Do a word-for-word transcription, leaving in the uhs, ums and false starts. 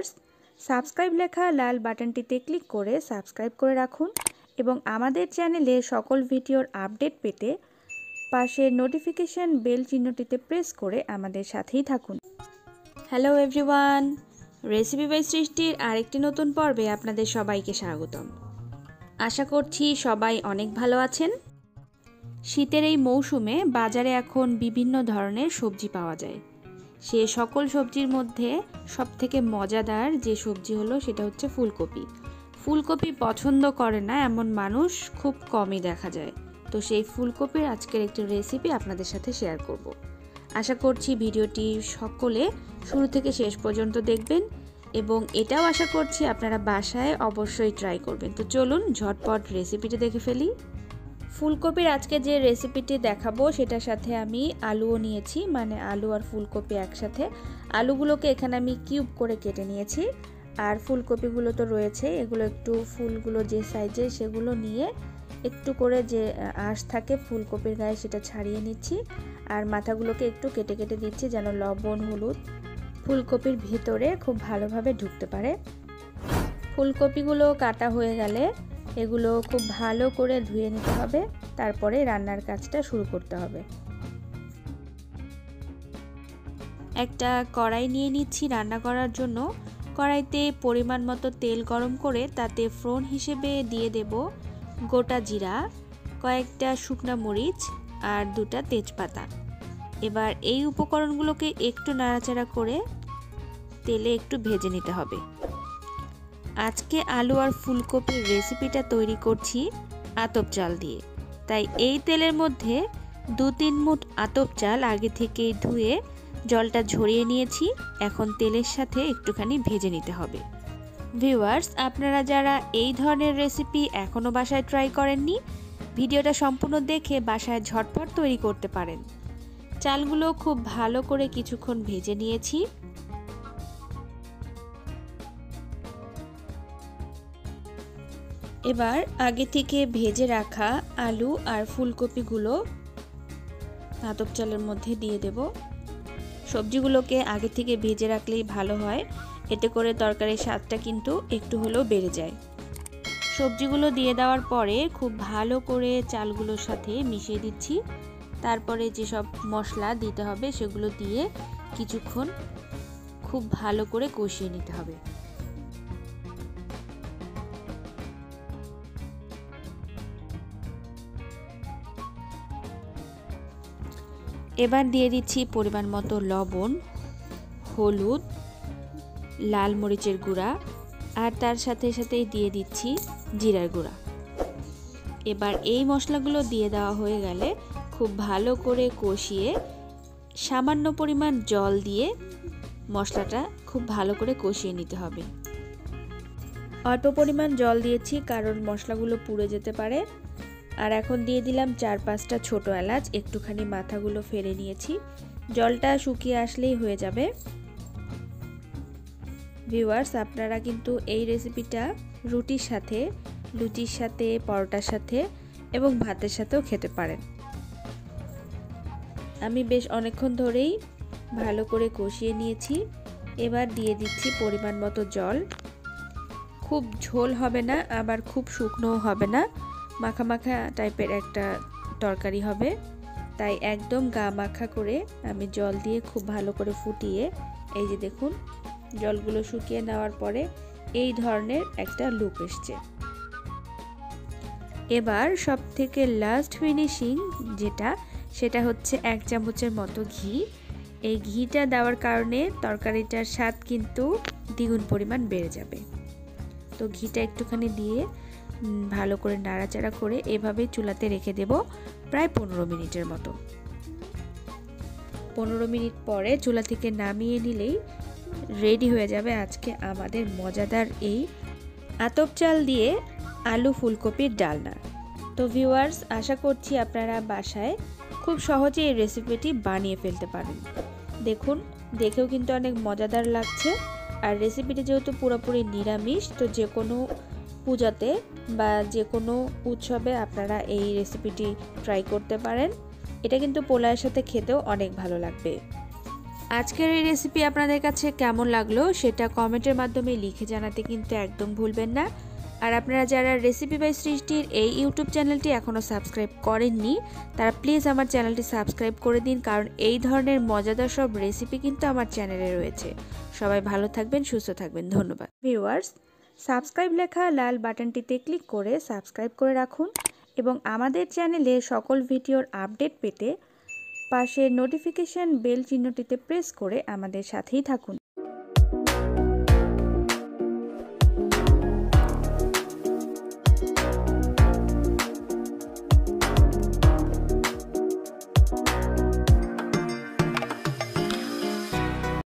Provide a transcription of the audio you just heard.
Viewers, subscribe লেখা লাল বাটনটিতে click করে subscribe করে রাখুন এবং আমাদের চ্যানেলে সকল ভিডিওর আপডেট পেতে পাশের নোটিফিকেশন বেল চিহ্নটিতে প্রেস করে আমাদের সাথেই থাকুন। হ্যালো এভরিওয়ান, রেসিপি বাই সৃষ্টির আরেকটি নতুন পর্বে আপনাদের সবাইকে স্বাগতম। আশা করছি সবাই অনেক ভালো আছেন। শীতের এই মৌসুমে বাজারে এখন বিভিন্ন ধরনের সবজি পাওয়া যায়। সে সকল সবজির মধ্যে সবথেকে মজাদার যে সবজি হলো সেটা হচ্ছে ফুলকপি। ফুলকপি পছন্দ করে না এমন মানুষ খুব কমই দেখা যায়। তো সেই ফুলকপির আজকের একটি রেসিপি আপনাদের সাথে শেয়ার করব। আশা করছি ভিডিওটি সকলে শুরু থেকে শেষ পর্যন্ত দেখবেন এবং এটাও আশা করছি আপনারা বাসায় অবশ্যই ট্রাই করবেন। তো চলুন ঝটপট রেসিপিটি দেখে ফেলি। ফুলকপির আজকে যে রেসিপিটি দেখাবো সেটার সাথে আমি আলুও নিয়েছি, মানে আলু আর ফুলকপি একসাথে। আলুগুলোকে এখানে আমি কিউব করে কেটে নিয়েছি, আর ফুলকপিগুলো তো রয়েছে, এগুলো একটু ফুলগুলো যে সাইজের সেগুলো নিয়ে একটু করে যে আঁশ থাকে ফুলকপির গায়ে সেটা ছাড়িয়ে নিচ্ছি, আর মাথাগুলোকে একটু কেটে কেটে দিচ্ছি যেন লবণ হলুদ ফুলকপির ভেতরে খুব ভালোভাবে ঢুকতে পারে। ফুলকপিগুলো কাটা হয়ে গেলে এগুলো খুব ভালো করে ধুয়ে নিতে হবে, তারপরে রান্নার কাজটা শুরু করতে হবে। একটা কড়াই নিয়ে নিচ্ছি রান্না করার জন্য। কড়াইতে পরিমাণ মতো তেল গরম করে তাতে ফোড়ন হিসেবে দিয়ে দেব গোটা জিরা, কয়েকটা শুকনা মরিচ আর দুটা তেজপাতা। এবার এই উপকরণগুলোকে একটু নাড়াচাড়া করে তেলে একটু ভেজে নিতে হবে। আজকে আলু আর ফুলকপির রেসিপিটা তৈরি করছি আতপ চাল দিয়ে, তাই এই তেলের মধ্যে দু তিন মুঠ আতপ চাল আগে থেকেই ধুয়ে জলটা ঝরিয়ে নিয়েছি। এখন তেলের সাথে একটুখানি ভেজে নিতে হবে। ভিউয়ার্স, আপনারা যারা এই ধরনের রেসিপি এখনও বাসায় ট্রাই করেননি, ভিডিওটা সম্পূর্ণ দেখে বাসায় ঝটপট তৈরি করতে পারেন। চালগুলো খুব ভালো করে কিছুক্ষণ ভেজে নিয়েছি। এবার আগে থেকে ভেজে রাখা আলু আর ফুলকপিগুলো আতপ চালের মধ্যে দিয়ে দেব। সবজিগুলোকে আগে থেকে ভেজে রাখলেই ভালো হয়, এতে করে তরকারির স্বাদটা কিন্তু একটু হলেও বেড়ে যায়। সবজিগুলো দিয়ে দেওয়ার পরে খুব ভালো করে চালগুলোর সাথে মিশিয়ে দিচ্ছি। তারপরে যেসব মশলা দিতে হবে সেগুলো দিয়ে কিছুক্ষণ খুব ভালো করে কষিয়ে নিতে হবে। এবার দিয়ে দিচ্ছি পরিমাণ মতো লবণ, হলুদ, লাল মরিচের গুঁড়া আর তার সাথে সাথে দিয়ে দিচ্ছি জিরার গুঁড়া। এবার এই মশলাগুলো দিয়ে দেওয়া হয়ে গেলে খুব ভালো করে কষিয়ে সামান্য পরিমাণ জল দিয়ে মশলাটা খুব ভালো করে কষিয়ে নিতে হবে। অল্প পরিমাণ জল দিয়েছি কারণ মশলাগুলো পুড়ে যেতে পারে। আর এখন দিয়ে দিলাম চার পাঁচটা ছোট এলাচ, একটুখানি মাথাগুলো ফেলে নিয়েছি। জলটা শুকিয়ে আসলেই হয়ে যাবে। ভিউয়ার্স, আপনারা কিন্তু এই রেসিপিটা রুটির সাথে, লুচির সাথে, পরোটার সাথে এবং ভাতের সাথেও খেতে পারেন। আমি বেশ অনেকক্ষণ ধরেই ভালো করে কষিয়ে নিয়েছি। এবার দিয়ে দিচ্ছি পরিমাণ মতো জল। খুব ঝোল হবে না, আবার খুব শুকনোও হবে না, মাখা মাখা টাইপের একটা তরকারি হবে। তাই একদম গা মাখা করে আমি জল দিয়ে খুব ভালো করে ফুটিয়ে, এই যে দেখুন জলগুলো শুকিয়ে নেওয়ার পরে এই ধরনের একটা লুক এসছে। এবার সব থেকে লাস্ট ফিনিশিং যেটা, সেটা হচ্ছে এক চামচের মতো ঘি। এই ঘিটা দেওয়ার কারণে তরকারিটার স্বাদ কিন্তু দ্বিগুণ পরিমাণ বেড়ে যাবে। তো ঘিটা একটুখানি দিয়ে ভালো করে নাড়াচাড়া করে এভাবেই চুলাতে রেখে দেব প্রায় পনেরো মিনিটের মতো। পনেরো মিনিট পরে চুলা থেকে নামিয়ে নিলেই রেডি হয়ে যাবে আজকে আমাদের মজাদার এই আতপ চাল দিয়ে আলু ফুলকপির ডালনা। তো ভিউয়ার্স, আশা করছি আপনারা বাসায় খুব সহজে এই রেসিপিটি বানিয়ে ফেলতে পারেন। দেখুন, দেখেও কিন্তু অনেক মজাদার লাগছে। আর রেসিপিটি যেহেতু পুরোপুরি নিরামিষ, তো যে কোনো পূজাতে বা যে কোনো উৎসবে আপনারা এই রেসিপিটি ট্রাই করতে পারেন। এটা কিন্তু পোলাওয়ের সাথে খেতেও অনেক ভালো লাগবে। আজকের এই রেসিপি আপনাদের কাছে কেমন লাগলো সেটা কমেন্টের মাধ্যমে লিখে জানাতে কিন্তু একদম ভুলবেন না। আর আপনারা যারা রেসিপি বাই সৃষ্টির এই ইউটিউব চ্যানেলটি এখনও সাবস্ক্রাইব করেননি তারা প্লিজ আমার চ্যানেলটি সাবস্ক্রাইব করে দিন, কারণ এই ধরনের মজাদার সব রেসিপি কিন্তু আমার চ্যানেলে রয়েছে। সবাই ভালো থাকবেন, সুস্থ থাকবেন, ধন্যবাদ। ভিউয়ার্স, সাবস্ক্রাইব লেখা লাল বাটনটিতে ক্লিক করে সাবস্ক্রাইব করে রাখুন এবং আমাদের চ্যানেলে সকল ভিডিওর আপডেট পেতে পাশের নোটিফিকেশন বেল চিহ্নটিতে প্রেস করে আমাদের সাথেই থাকুন।